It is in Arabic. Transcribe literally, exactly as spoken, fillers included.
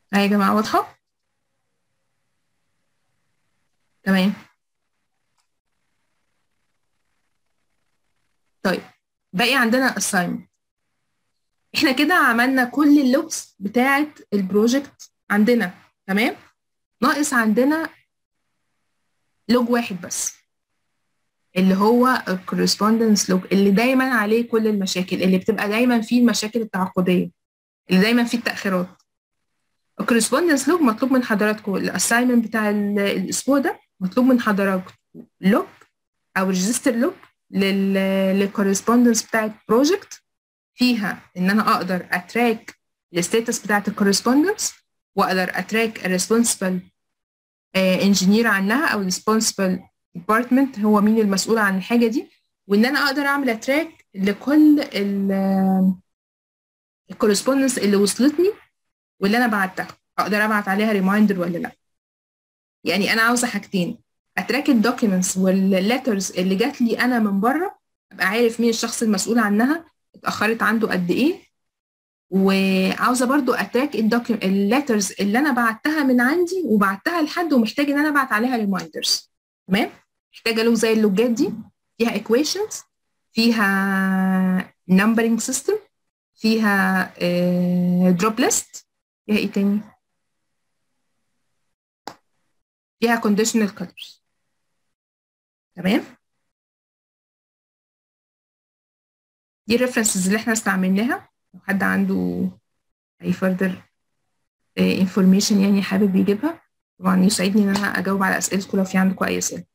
هاي يا جماعة واضحة؟ تمام. طيب باقي عندنا assignment. احنا كده عملنا كل اللوجز بتاعة البروجكت عندنا. تمام. ناقص عندنا لوج واحد بس، اللي هو الكورسبوندنس لوج، اللي دايما عليه كل المشاكل، اللي بتبقى دايما فيه المشاكل التعاقدية، اللي دايما فيه التأخيرات. الكورسبوندنس لوج مطلوب من حضراتكم، الاساينمنت بتاع الاسبوع ده مطلوب من حضراتكم لوج او ريجستر لوج للكورسبوندنس بتاعت بروجكت، فيها ان انا اقدر اتراك الستاتس بتاعت الكورسبوندنس، واقدر اتراك الريسبونسبل انجينير عنها، او الريسبونسبل ديبارتمنت هو مين المسؤول عن الحاجه دي، وان انا اقدر اعمل اتراك لكل الكورسبوندنس اللي وصلتني واللي انا بعتها، اقدر ابعت عليها ريمايندر ولا لا. يعني انا عاوزه حاجتين: اتراك الدوكيومنتس والليترز اللي جات لي انا من بره، ابقى عارف مين الشخص المسؤول عنها، اتاخرت عنده قد ايه. وعاوزه برضو اتراك الليترز اللي انا بعتها من عندي وبعتها لحد ومحتاج ان انا ابعت عليها ريمايندرز. تمام. محتاجه له زي اللوجات دي، فيها equations، فيها numbering system، فيها drop list، فيها ايه تاني، فيها conditional colors. تمام. دي الريفرنسز اللي احنا استعملناها. لو حد عنده اي further information يعني حابب يجيبها، طبعا يسعدني ان انا اجاوب على اسئلتكم لو في عندكم اي اسئله.